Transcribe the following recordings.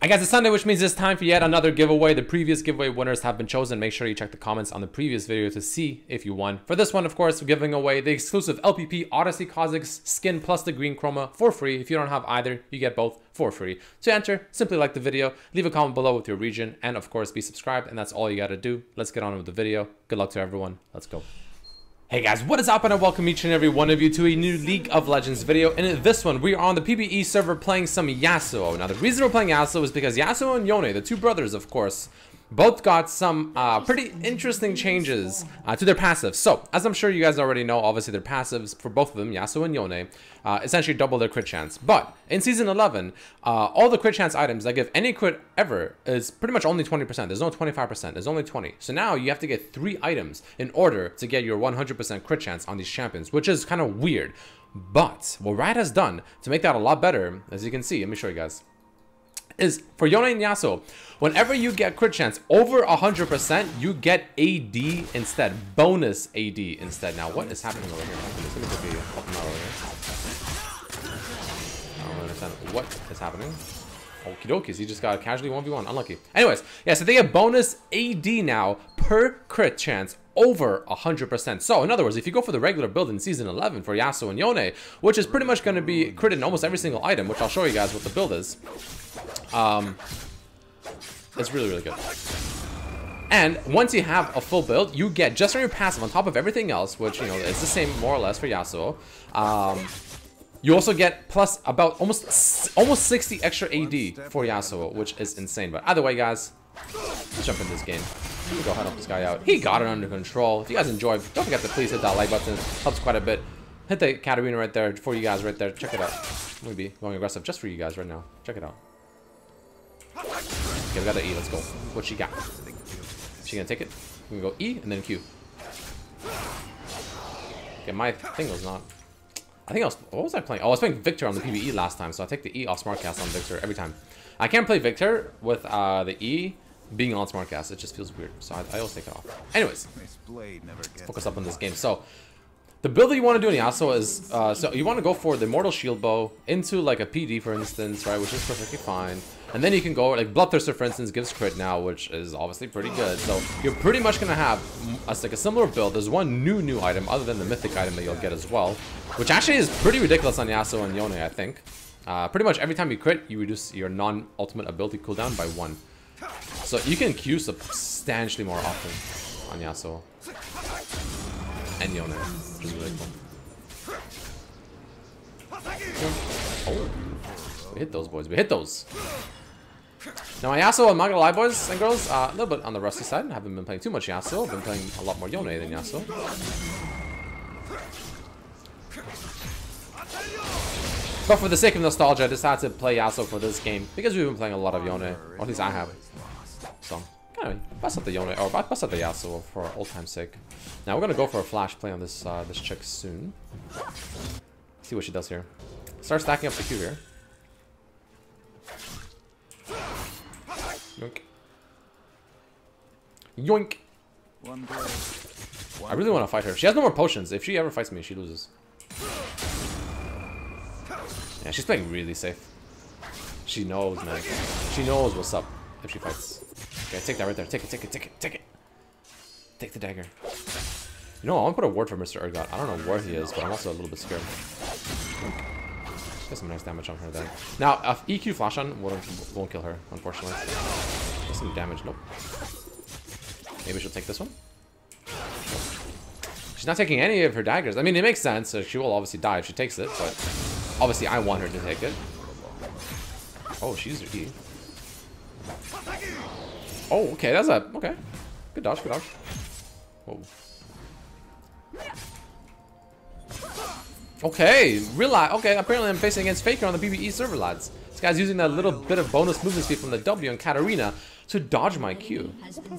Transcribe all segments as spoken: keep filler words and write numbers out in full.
I guess it's Sunday, which means it's time for yet another giveaway. The previous giveaway winners have been chosen. Make sure you check the comments on the previous video to see if you won. For this one, of course, we're giving away the exclusive L P P Odyssey Kha'Zix skin plus the green chroma for free. If you don't have either, you get both for free. To enter, simply like the video, leave a comment below with your region, and of course, be subscribed, and that's all you gotta do. Let's get on with the video. Good luck to everyone. Let's go. Hey guys, what is up, and I welcome each and every one of you to a new League of Legends video. And in this one, we are on the P B E server playing some Yasuo. Now, the reason we're playing Yasuo is because Yasuo and Yone, the two brothers, of course, both got some uh, pretty interesting changes uh, to their passives. So, as I'm sure you guys already know, obviously their passives for both of them, Yasuo and Yone, uh, essentially double their crit chance. But in Season eleven, uh, all the crit chance items that give any crit ever is pretty much only twenty percent. There's no twenty-five percent. There's only twenty. So now you have to get three items in order to get your one hundred percent crit chance on these champions, which is kind of weird. But what Riot has done to make that a lot better, as you can see, let me show you guys, is for Yone and Yasuo, whenever you get crit chance over one hundred percent, you get A D instead, bonus A D instead. Now, what is happening over here? Let me quickly help them out over here. I don't understand what is happening. Okie dokies, he just got casually one v one, unlucky. Anyways, yeah, so they get bonus A D now per crit chance over one hundred percent. So, in other words, if you go for the regular build in Season eleven for Yasuo and Yone, which is pretty much going to be crit in almost every single item, which I'll show you guys what the build is, um, it's really, really good. And once you have a full build, you get, just from your passive, on top of everything else, which, you know, is the same more or less for Yasuo, um, you also get plus about almost almost sixty extra A D for Yasuo, which is insane. But either way, guys, let's jump in this game. Go ahead, help this guy out. He got it under control. If you guys enjoyed, don't forget to please hit that like button. It helps quite a bit. Hit the Katarina right there for you guys right there. Check it out. Maybe going aggressive just for you guys right now. Check it out. Okay, we got the E. Let's go. What she got? She gonna take it? We can go E and then Q. Okay, my thing was not. I think I was. What was I playing? Oh, I was playing Victor on the P B E last time, so I take the E off Smartcast on Victor every time. I can't play Victor with uh, the E being on Smartcast. It just feels weird, so I, I always take it off. Anyways, let's focus up on this game. So, the build that you want to do in Yasuo is, uh, so you want to go for the Immortal Shield Bow into like a P D, for instance, right, which is perfectly fine. And then you can go, like Bloodthirster, for instance, gives crit now, which is obviously pretty good. So you're pretty much going to have a, like a similar build. There's one new, new item other than the Mythic item that you'll get as well, which actually is pretty ridiculous on Yasuo and Yone, I think. Uh, pretty much every time you crit, you reduce your non-ultimate ability cooldown by one. So you can Q substantially more often on Yasuo and Yone, which is really cool. Oh, we hit those, boys. We hit those. Now, my Yasuo, I'm not gonna lie, boys and girls, uh, a little bit on the rusty side. I haven't been playing too much Yasuo. I've been playing a lot more Yone than Yasuo. But for the sake of nostalgia, I decided to play Yasuo for this game because we've been playing a lot of Yone, or at least I have. So, kind of bust up the Yone, or bust up the Yasuo for old time's sake. Now, we're gonna go for a flash play on this uh, this chick soon. See what she does here. Start stacking up the Q here. Yoink. Yoink. I really want to fight her. She has no more potions. If she ever fights me, she loses. Yeah, she's playing really safe. She knows, man. She knows what's up if she fights. Okay, take that right there. Take it, take it, take it, take it. Take the dagger. You know, I want to put a ward for Mister Urgot. I don't know where he is, but I'm also a little bit scared. Get some nice damage on her there. Now, uh, E Q flash on won't, won't kill her, unfortunately. Get some damage. Nope. Maybe she'll take this one. She's not taking any of her daggers. I mean, it makes sense. So she will obviously die if she takes it, but obviously I want her to take it. Oh, she used her E. Oh, okay. That's a okay. Good dodge. Good dodge. Whoa. Okay, realize. Okay, apparently I'm facing against Faker on the P B E server, lads. This guy's using that little bit of bonus movement speed from the W on Katarina to dodge my Q.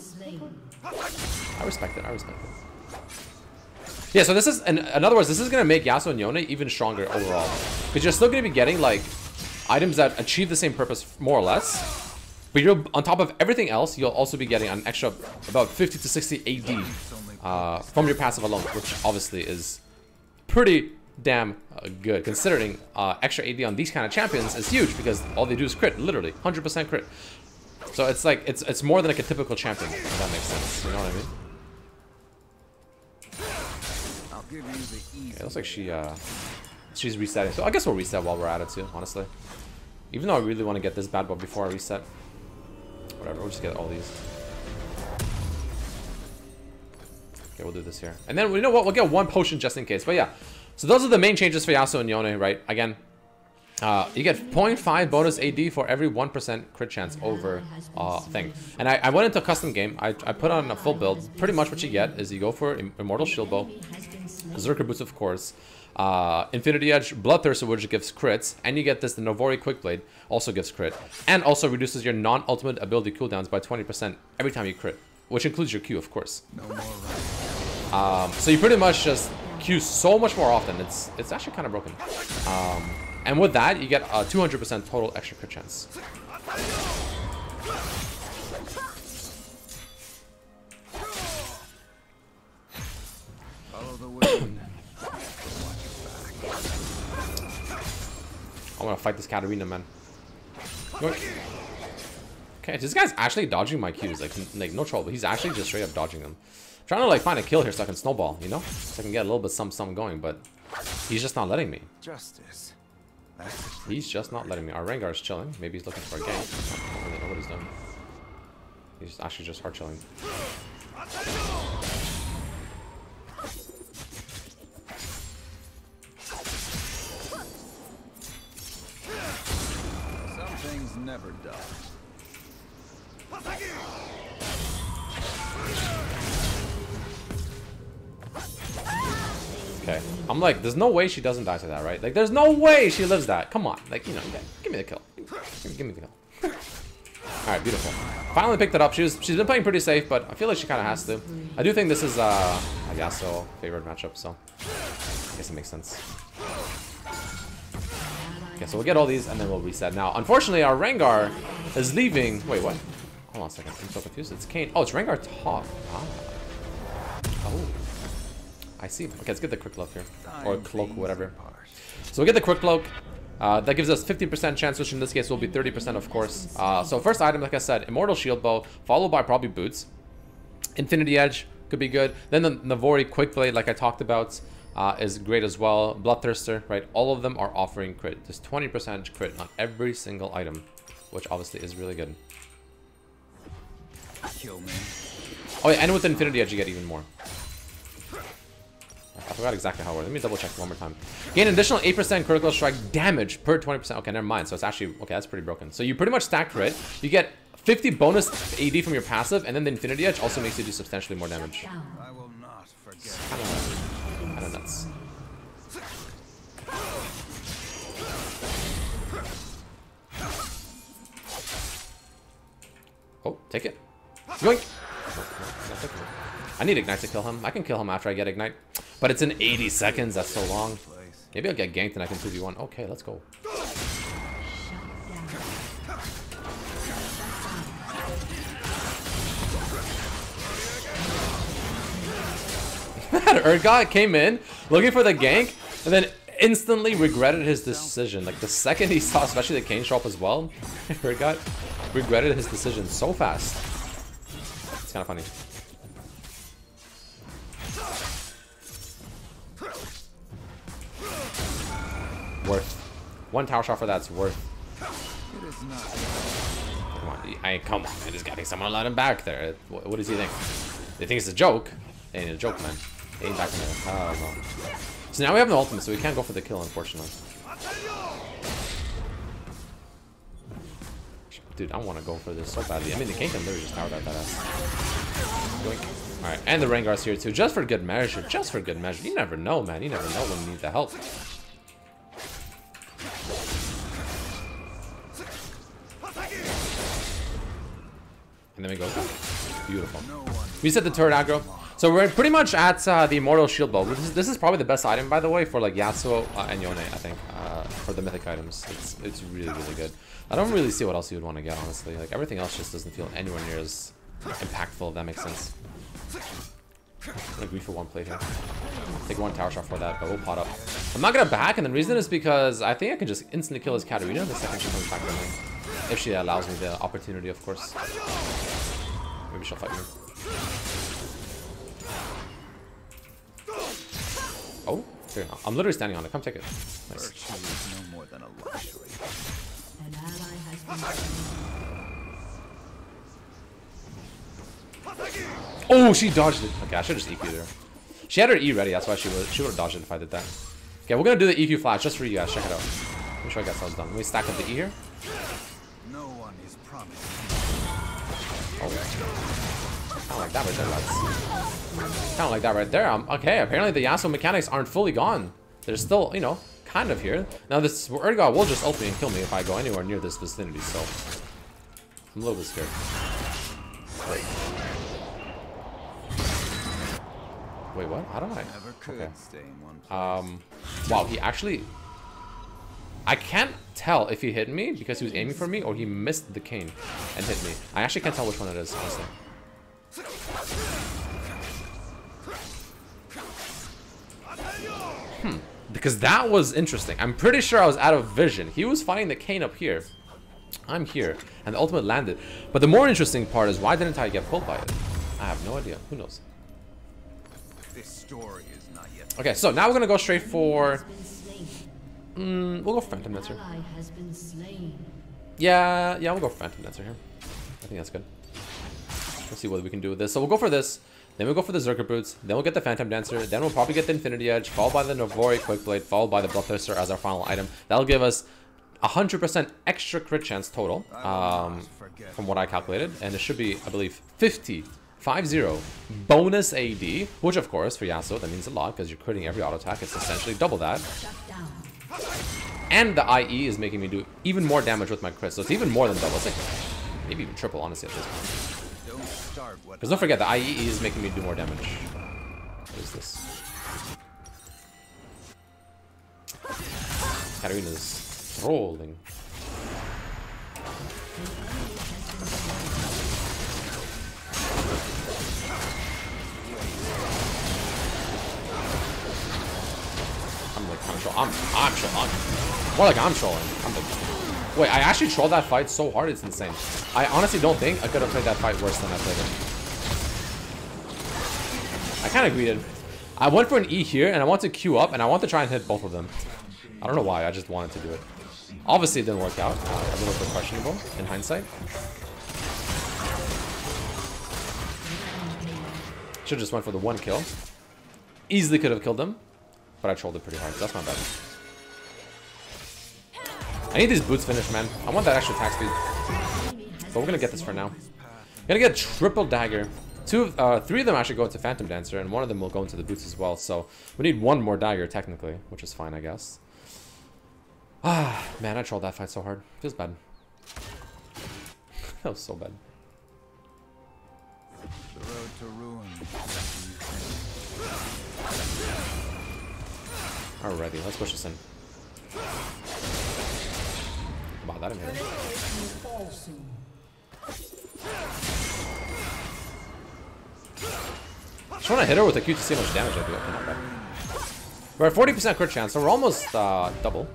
I respect it. I respect it. Yeah, so this is, in, in other words, this is gonna make Yasuo and Yone even stronger overall, because you're still gonna be getting like items that achieve the same purpose more or less, but you're on top of everything else. You'll also be getting an extra about fifty to sixty A D uh, from your passive alone, which obviously is pretty damn uh, good. Considering uh, extra A D on these kind of champions is huge because all they do is crit, literally one hundred percent crit. So it's like it's it's more than like a typical champion. If that makes sense. You know what I mean? I'll give you the easy. Okay, it looks like she uh she's resetting. So I guess we'll reset while we're at it too. Honestly, even though I really want to get this bad boy before I reset. Whatever. We'll just get all these. Okay, we'll do this here. And then, you know what? We'll get one potion just in case. But yeah. So those are the main changes for Yasuo and Yone, right? Again, uh, you get zero point five bonus A D for every one percent crit chance over uh, thing. And I, I went into a custom game. I, I put on a full build. Pretty much what you get is you go for Immortal Shield Bow, Berserker Boots, of course, uh, Infinity Edge, Bloodthirster, which gives crits, and you get this, the Novori Quickblade, also gives crit, and also reduces your non-ultimate ability cooldowns by twenty percent every time you crit, which includes your Q, of course. No more Um, so you pretty much just Q so much more often. It's it's actually kind of broken. Um, and with that, you get a two hundred percent total extra crit chance. Follow the wind. I want to fight this Katarina, man. Okay, this guy's actually dodging my Qs. Like, like no trouble. He's actually just straight up dodging them. Trying to like find a kill here so I can snowball, you know? So I can get a little bit some some going, but he's just not letting me. Justice. He's just not letting me. Our Rengar is chilling. Maybe he's looking for a gank. I don't really know what he's doing. He's actually just hard chilling. Some things never die. Okay, I'm like, there's no way she doesn't die to that, right? Like, there's no way she lives that. Come on, like, you know, give me the kill. Give me, give me the kill. All right, beautiful. Finally picked it up. She was, she's been playing pretty safe, but I feel like she kind of has to. I do think this is uh, a Yasuo favorite matchup, so I guess it makes sense. Okay, so we'll get all these and then we'll reset. Now, unfortunately, our Rengar is leaving. Wait, what? Hold on a second. I'm so confused. It's Kayn. Oh, it's Rengar top. Ah. Oh. I see. Okay, let's get the quick cloak here. Or cloak, whatever. So we'll get the quick cloak. Uh, that gives us fifty percent chance, which in this case will be thirty percent, of course. Uh, so first item, like I said, Immortal Shield Bow, followed by probably Boots. Infinity Edge could be good. Then the Navori Quickblade, like I talked about, uh, is great as well. Bloodthirster, right? All of them are offering crit. There's twenty percent crit on every single item, which obviously is really good. Kill me. Oh yeah, and with Infinity Edge you get even more. I forgot exactly how it works. Let me double check one more time. Gain additional eight percent critical strike damage per twenty percent. Okay, never mind. So it's actually, okay, that's pretty broken. So you pretty much stack crit. You get fifty bonus A D from your passive, and then the Infinity Edge also makes you do substantially more damage. I will not forget. Kind of, kind of nuts. Oh, take it. Yoink! I need Ignite to kill him. I can kill him after I get Ignite. But it's in eighty seconds. That's so long. Maybe I'll get ganked and I can two v one. Okay, let's go. That Urgot came in looking for the gank and then instantly regretted his decision. Like the second he saw, especially the Kayn show up as well, Urgot regretted his decision so fast. It's kind of funny. Worth. One tower shot for that's worth. It is not. Come on, I come on, man. This guy thinks someone let him back there. What, what does he think? They think it's a joke. It ain't a joke, man. They ain't back in there. Oh, no. So now we have no ultimate, so we can't go for the kill, unfortunately. Dude, I want to go for this so badly. I mean, the Kayn can literally just tower that ass. Alright, and the Rengar's here too. Just for good measure. Just for good measure. You never know, man. You never know when you need the help. And then we go. Beautiful. We set the turret aggro. So we're pretty much at uh, the Immortal Shield Bow. This is, this is probably the best item, by the way, for like Yasuo uh, and Yone, I think, uh, for the mythic items. It's it's really, really good. I don't really see what else you would want to get, honestly. Like, everything else just doesn't feel anywhere near as impactful, if that makes sense. I'm gonna agree for one plate here. Take one tower shot for that, but we'll pot up. I'm not gonna back, and the reason is because I think I can just instantly kill his Katarina the second she comes back to me. If she allows me the opportunity, of course. Maybe she'll fight me. Oh, here, I'm literally standing on it. Come take it. Nice. Virtue is no more than a luxury. An ally has been Oh, she dodged it. Okay, I should just E Q'd her. She had her E ready, that's why she would she would have dodged it if I did that. Okay, we're gonna do the E Q flash just for you guys. Check it out. Make sure I got stuff done. Let me stack up the E here. No one is promised. Oh, kind of like that right there, lads. Kind of like that right there. Um, okay, apparently the Yasuo mechanics aren't fully gone. They're still, you know, kind of here. Now this Urgot will just ult me and kill me if I go anywhere near this vicinity, so I'm a little bit scared. Wait. Wait, what? How do I? Never could Okay. stay in one place. Um, wow, he actually... I can't tell if he hit me because he was aiming for me or he missed the cane and hit me. I actually can't tell which one it is, honestly. Hmm. Because that was interesting. I'm pretty sure I was out of vision. He was fighting the cane up here. I'm here. And the ultimate landed. But the more interesting part is why didn't I get pulled by it? I have no idea. Who knows? This story is not yet. Okay, so now we're gonna go straight for... been slain. Mm, we'll go for Phantom Dancer. Ally has been slain. Yeah, yeah, we'll go for Phantom Dancer here. I think that's good. Let's see what we can do with this. So we'll go for this. Then we'll go for the Zerker Boots. Then we'll get the Phantom Dancer. Then we'll probably get the Infinity Edge, followed by the Novori Quickblade, followed by the Bloodthirster as our final item. That'll give us one hundred percent extra crit chance total, um, from what I calculated. And it should be, I believe, fifty. five zero bonus A D, which of course for Yasuo that means a lot because you're critting every auto attack. It's essentially double that. Shut down. And the I E is making me do even more damage with my crit, so it's even more than double. It's like maybe even triple, honestly, at this point. Don't start what Because don't forget, the I E is making me do more damage. What is this? Katarina's trolling. I'm like kind of troll. I'm I'm trolling. More like I'm trolling. I'm like. Wait, I actually trolled that fight so hard, it's insane. I honestly don't think I could have played that fight worse than I played it. I kind of greeted. I went for an E here, and I want to queue up, and I want to try and hit both of them. I don't know why, I just wanted to do it. Obviously, it didn't work out. Uh, a little bit questionable in hindsight. Should just went for the one kill. Easily could have killed them, but I trolled it pretty hard. So that's not bad. I need these boots finished, man. I want that extra attack speed. But we're gonna get this for now. Gonna get triple dagger. Two, uh, three of them actually go into Phantom Dancer, and one of them will go into the boots as well. So we need one more dagger technically, which is fine, I guess. Ah, man, I trolled that fight so hard. Feels bad. That was so bad. the road to ruin. Alrighty, let's push this in. Wow, that didn't hit him. Just want to hit her with a Q to see how much damage I do. Okay, not bad. We're at forty percent crit chance, so we're almost uh, double.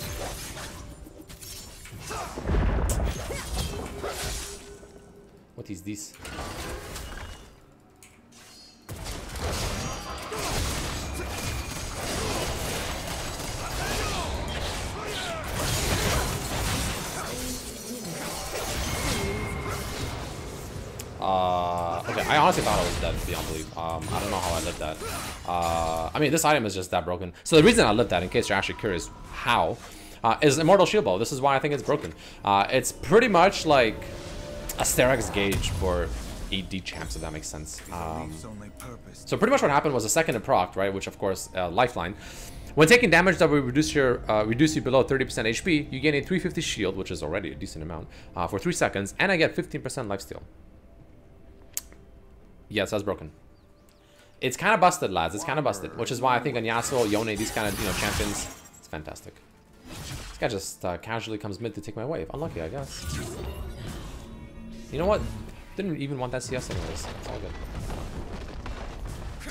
What is this? Uh, okay, I honestly thought I was dead beyond belief. Um, I don't know how I lived that. Uh, I mean, this item is just that broken. So the reason I lived that, in case you're actually curious how, uh, is Immortal Shield Bow. This is why I think it's broken. Uh, it's pretty much like a Sterak's Gauge for A D champs, if that makes sense. Um, so pretty much what happened was a second it procced, right? Which of course, uh, Lifeline. When taking damage that will reduce your uh, reduce you below thirty percent H P, you gain a three fifty shield, which is already a decent amount, uh, for three seconds, and I get fifteen percent lifesteal. Yes, that's broken. It's kind of busted, lads. It's kind of busted, which is why I think on Yasuo, Yone, these kind of you know champions, it's fantastic. This guy just uh, casually comes mid to take my wave. Unlucky, I guess. You know what? Didn't even want that C S anyways. It's all good.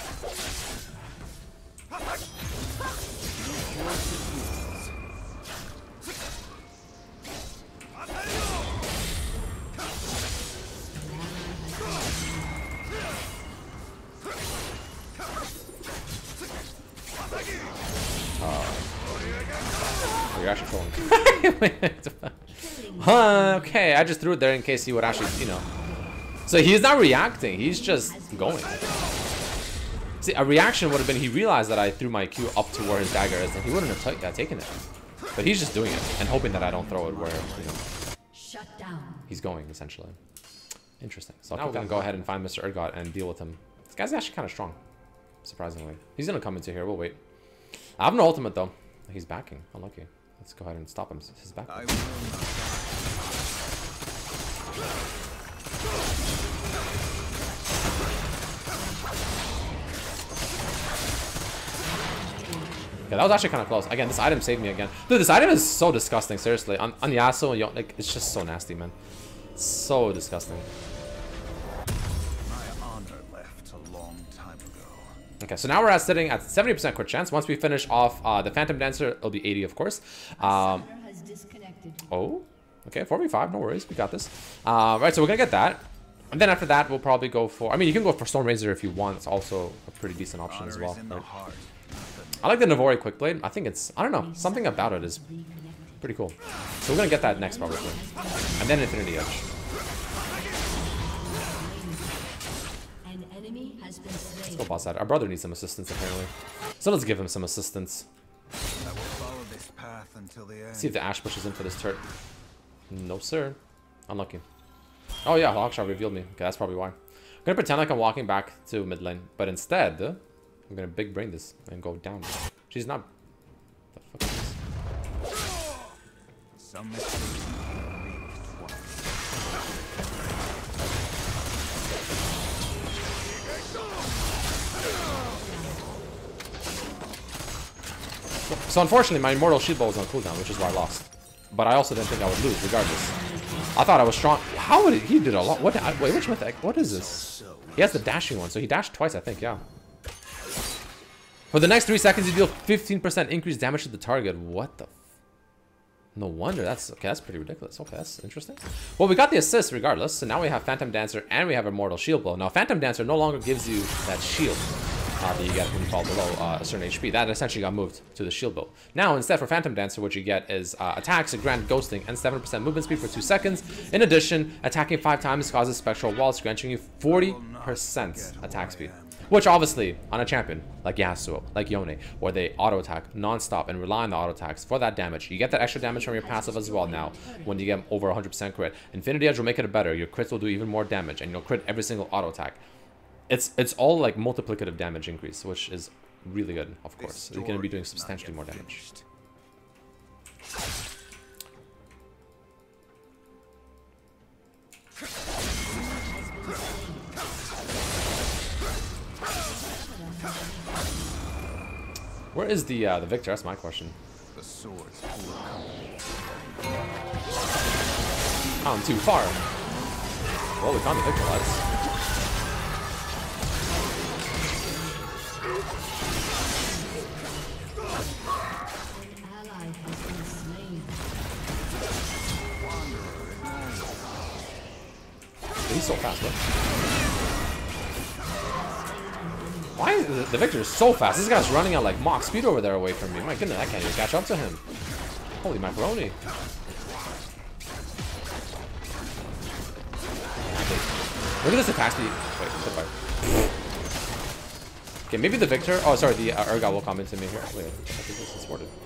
you're actually trolling. Huh, okay, I just threw it there in case he would actually, you know. So he's not reacting, he's just going. See, a reaction would have been he realized that I threw my Q up to where his dagger is, and he wouldn't have uh, taken it. But he's just doing it and hoping that I don't throw it where, you know, Shut down. he's going, essentially. Interesting. So now we're gonna go ahead and find Mister Urgot and deal with him. This guy's actually kind of strong, surprisingly. He's gonna come into here. We'll wait. I have no ultimate though. He's backing. Unlucky. Let's go ahead and stop him. His back. I will not Okay, that was actually kind of close. Again, this item saved me again. Dude, this item is so disgusting. Seriously, on, on Yasuo and Yo, like it's just so nasty, man. So disgusting. My honor left a long time ago. Okay, so now we're at sitting at seventy percent crit chance. Once we finish off uh, the Phantom Dancer, it'll be eighty, of course. Um, Summoner has disconnected. oh, okay, four v five, no worries, we got this. Uh, right, so we're gonna get that. And then after that, we'll probably go for, I mean, you can go for Storm Razor if you want. It's also a pretty decent option Honor as well. is in the Right? heart. I like the Navori Quick Blade. I think it's, I don't know, something about it is pretty cool. So we're gonna get that next probably. And then Infinity Edge. An enemy has been slain. Let's go boss that. Our brother needs some assistance apparently. So let's give him some assistance. I will follow this path until the end. See if the Ash pushes in for this turret. No, sir. Unlucky. Oh yeah, Hawkshot revealed me. Okay, that's probably why. I'm gonna pretend like I'm walking back to mid lane, but instead, uh, I'm gonna big brain this and go down. She's not. The fuck is this? Some mystery leaked once. So unfortunately, my Immortal Shield Bow was on cooldown, which is why I lost. But I also didn't think I would lose, regardless. I thought I was strong. How would it, he did a lot? What? I, wait, which mythic? What is this? He has the dashing one, so he dashed twice, I think. Yeah. For the next three seconds, you deal fifteen percent increased damage to the target. What the? F no wonder. That's okay. That's pretty ridiculous. Okay, that's interesting. Well, we got the assist regardless. So now we have Phantom Dancer and we have Immortal Shield Blow. Now, Phantom Dancer no longer gives you that shield uh, that you get when you fall below uh, a certain H P. That essentially got moved to the Shield Bow. Now, instead for Phantom Dancer, what you get is uh, attacks, a grand ghosting, and seven percent movement speed for two seconds. In addition, attacking five times causes spectral walls, granting you forty percent attack speed. Which obviously, on a champion like Yasuo, like Yone, where they auto-attack non-stop and rely on the auto-attacks for that damage, you get that extra damage from your passive as well now when you get over one hundred percent crit. Infinity Edge will make it better. Your crits will do even more damage, and you'll crit every single auto-attack. It's it's all like multiplicative damage increase, which is really good, of course. You're going to be doing substantially more damage. Where is the uh, the victor? That's my question. The swords will Oh, I'm too far. Well, we found the victor, lads. An ally has been slain. He's so fast, look. Why is the, the victor is so fast? This guy's running at like Mach speed over there away from me. My goodness, I can't even catch up to him. Holy macaroni. Look at this attack speed. Wait, goodbye. Okay, maybe the victor. Oh, sorry, the uh, Urgot will come into me here. Wait, I think this is warded.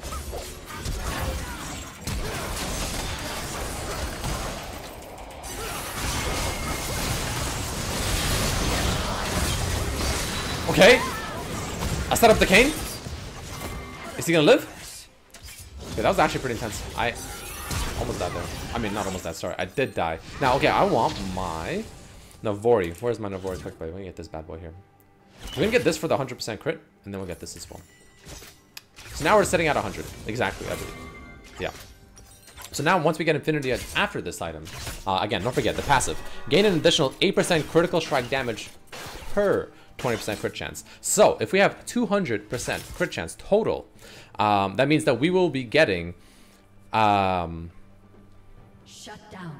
Okay. I set up the cane. Is he gonna live? Okay, that was actually pretty intense. I almost died there. I mean, not almost died, sorry. I did die. Now, okay, I want my Navori. Where's my Navori quick blade? We're gonna get this bad boy here. We're gonna get this for the one hundred percent crit, and then we'll get this as well. So now we're sitting at one hundred. Exactly, I believe. Yeah. So now, once we get Infinity Edge after this item, uh, again, don't forget, the passive. Gain an additional eight percent critical strike damage per twenty percent crit chance. So if we have two hundred percent crit chance total, um, that means that we will be getting um, Shut down.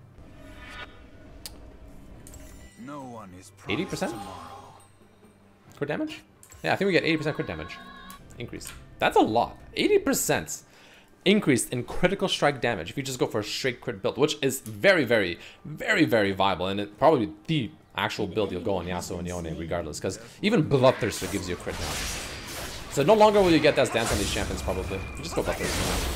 No one is eighty percent crit damage. Yeah, I think we get eighty percent crit damage increase. That's a lot. eighty percent. increased in critical strike damage if you just go for a straight crit build, which is very, very, very, very viable, and it probably the actual build you'll go on Yasuo and Yone regardless, because even Bloodthirster gives you a crit damage. So no longer will you get that stance on these champions probably. You just go Bloodthirster.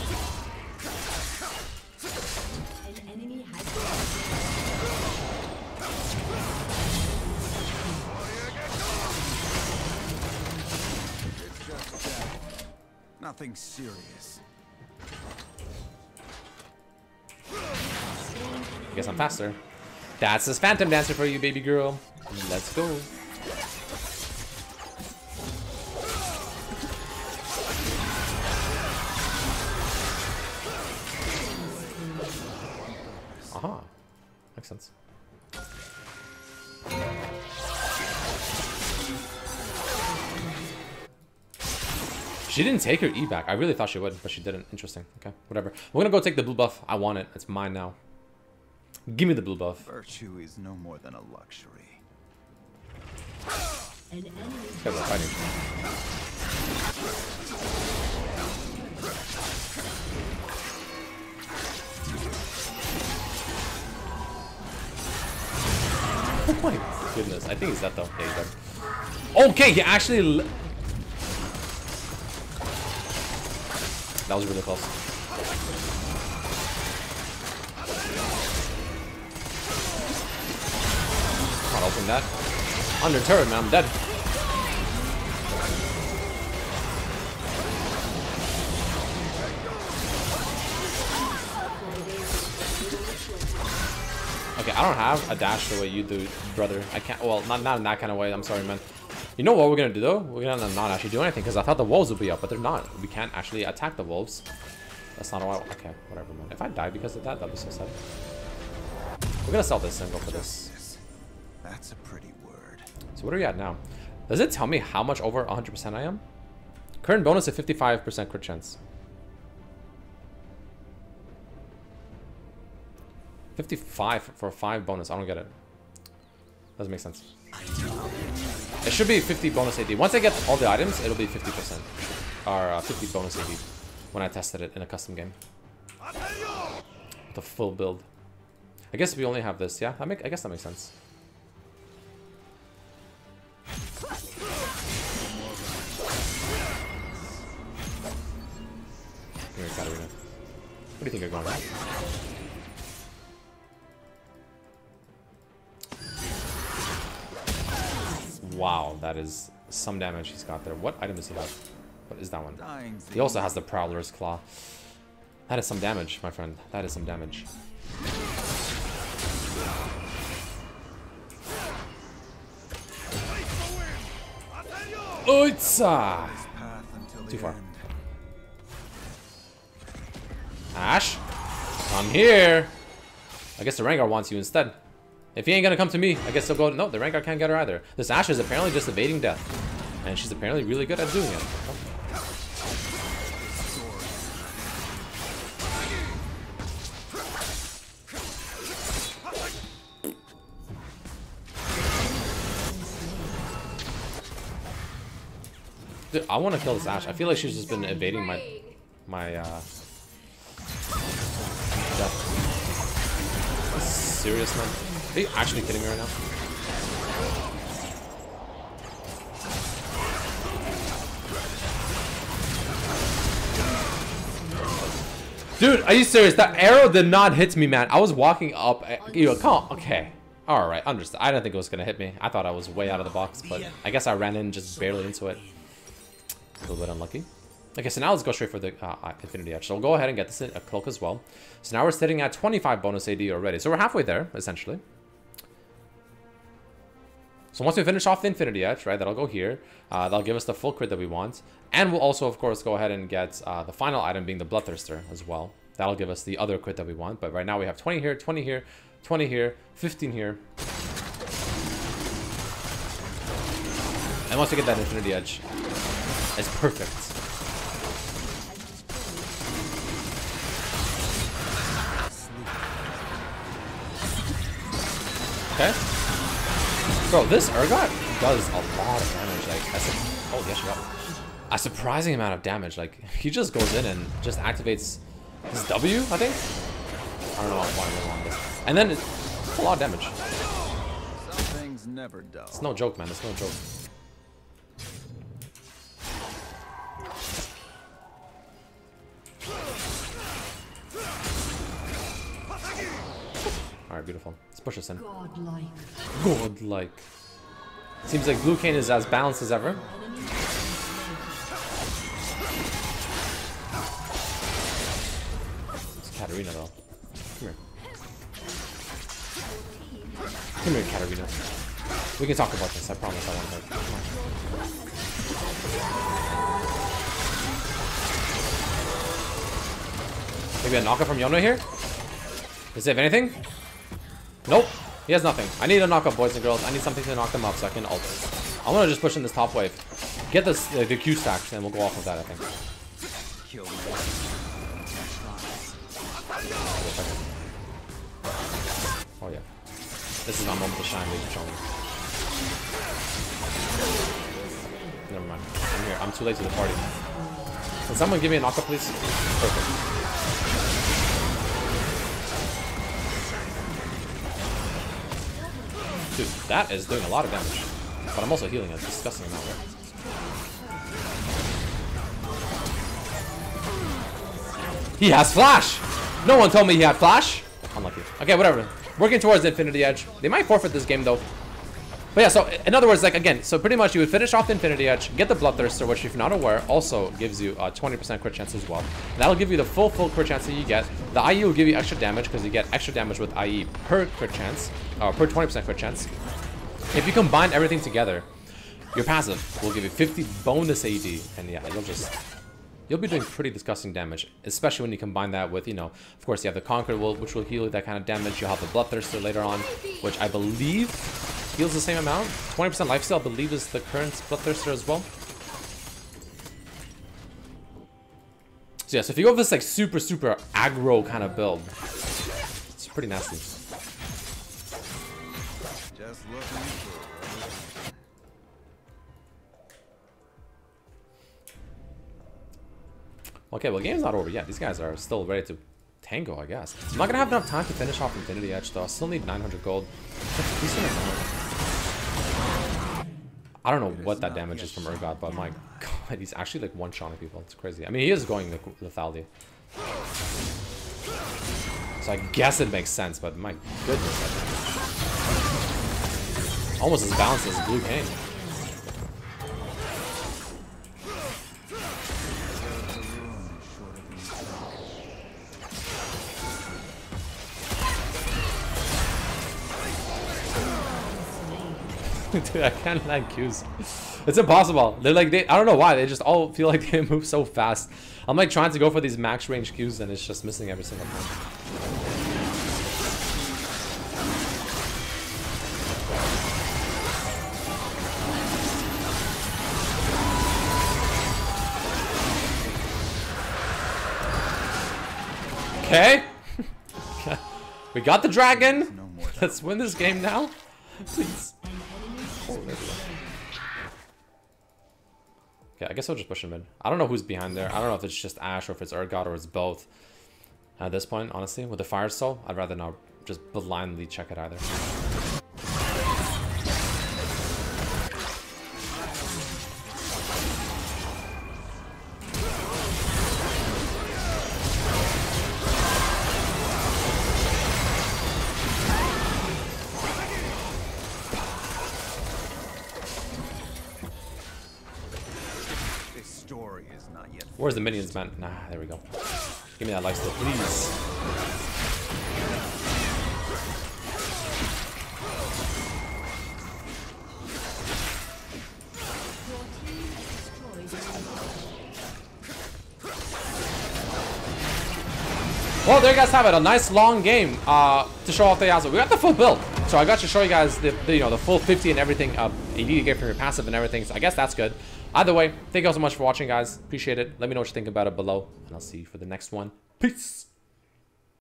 Nothing serious. I guess I'm faster. That's this Phantom Dancer for you, baby girl. Let's go. Aha. Makes sense. She didn't take her E back. I really thought she would, but she didn't. Interesting. Okay, whatever. We're gonna go take the blue buff. I want it. It's mine now. Give me the blue buff. Virtue is no more than a luxury. An enemy These guys are fighting. Oh my goodness. I think he's dead though. Yeah, he's dead. Okay, he actually... That was really close. Not opening that. Under turret, man. I'm dead. Okay, I don't have a dash the way you do, brother. I can't. Well, not not in that kind of way. I'm sorry, man. You know what we're gonna do though? We're gonna not actually do anything because I thought the wolves would be up, but they're not. We can't actually attack the wolves. That's not why. Okay, whatever, man. If I die because of that, that'd be so sad. We're gonna sell this and go for this. That's a pretty word. So what are we at now? Does it tell me how much over one hundred percent I am? Current bonus at fifty-five percent crit chance. fifty-five for five bonus. I don't get it. Doesn't make sense. It should be fifty bonus A D. Once I get all the items, it'll be fifty percent. Or uh, fifty bonus A D when I tested it in a custom game. The full build. I guess we only have this. Yeah, that make, I guess that makes sense. Here, Katarina. What do you think you're going at? Wow, that is some damage he's got there. What item does he have? What is that one? He also has the Prowler's Claw. That is some damage, my friend. That is some damage. Oitsa! Too far. Ashe? I'm here! I guess the Rengar wants you instead. If he ain't gonna come to me, I guess he'll go... No, the Rengar can't get her either. This Ashe is apparently just evading death. And she's apparently really good at doing it. Dude, I want to kill this Ashe. I feel like she's just been evading my... My, uh... death. Serious, man? Are you actually kidding me right now? Dude, are you serious? That arrow did not hit me, man. I was walking up. You know, come on. Okay. All right. Understood. I didn't think it was going to hit me. I thought I was way out of the box, but I guess I ran in just barely into it. A little bit unlucky. Okay, so now let's go straight for the uh, Infinity Edge. So we'll go ahead and get this in a cloak as well. So now we're sitting at twenty-five bonus A D already. So we're halfway there, essentially. So once we finish off the Infinity Edge, right, that'll go here. Uh, that'll give us the full crit that we want. And we'll also, of course, go ahead and get uh, the final item being the Bloodthirster as well. That'll give us the other crit that we want. But right now we have twenty here, twenty here, twenty here, fifteen here. And once we get that Infinity Edge, it's perfect. Okay. Bro, this Urgot does a lot of damage. Like, I said, oh, yeah, she got it. a surprising amount of damage. Like, he just goes in and just activates his W, I think? I don't know why I'm really on this. And then it's a lot of damage. Some things never dull. It's no joke, man. It's no joke. Alright, beautiful. Let's push this in. Godlike. Godlike. Seems like Blue Kayn is as balanced as ever. It's Katarina though. Come here. Come here, Katarina. We can talk about this, I promise I won't hurt. Come on. Maybe a knockup from Yone here? Does he have anything? Nope. He has nothing. I need a knockup, boys and girls. I need something to knock them up so I can ult. I want to just push in this top wave. Get this, uh, the Q stacks, and we'll go off of that, I think. Kill me. Oh, yeah. This is my moment to shine, ladies and gentlemen. Never mind. I'm here. I'm too late to the party. Can someone give me a knockup, please? Perfect. Dude, that is doing a lot of damage. But I'm also healing a disgusting amount, right? He has flash! No one told me he had flash! Unlucky. Okay, whatever. Working towards the Infinity Edge. They might forfeit this game, though. But yeah, so in other words, like, again, so pretty much you would finish off the Infinity Edge, get the Bloodthirster, which if you're not aware, also gives you a twenty percent crit chance as well. And that'll give you the full, full crit chance that you get. The I E will give you extra damage because you get extra damage with I E per crit chance, or per twenty percent crit chance. If you combine everything together, your passive will give you fifty bonus A D, and yeah, you'll just... You'll be doing pretty disgusting damage, especially when you combine that with, you know, of course you have the Conqueror, will, which will heal that kind of damage. You'll have the Bloodthirster later on, which I believe heals the same amount. twenty percent lifesteal, I believe, is the current Bloodthirster as well. So yeah, so if you go with this like super, super aggro kind of build, it's pretty nasty. Just looking through. Okay, well, the game's not over yet. These guys are still ready to tango, I guess. I'm not gonna have enough time to finish off Infinity Edge, though. I still need nine hundred gold. That's a decent amount. I don't know what that damage is from Urgot, but my god, he's actually like one-shotting people. It's crazy. I mean, he is going the lethality. So I guess it makes sense, but my goodness. Almost as balanced as Blue Kayn. Dude, I can't land Qs. It's impossible. They're like, they, I don't know why. They just all feel like they move so fast. I'm like trying to go for these max range Qs and it's just missing every single time. Okay. We got the dragon. Let's win this game now. Please. Oh, okay, I guess I'll just push him in. I don't know who's behind there. I don't know if it's just Ashe or if it's Urgot or it's both. At this point, honestly, with the Fire Soul, I'd rather not just blindly check it either. Where's the minions, man? Nah, there we go. Give me that lifesteal, please. Well, there you guys have it. A nice long game uh, to show off the Yasuo. We got the full build. So I got to show you guys the, the you know the full fifty and everything. Uh, A D to get from your passive and everything. So I guess that's good. Either way, thank you all so much for watching, guys. Appreciate it. Let me know what you think about it below. And I'll see you for the next one. Peace.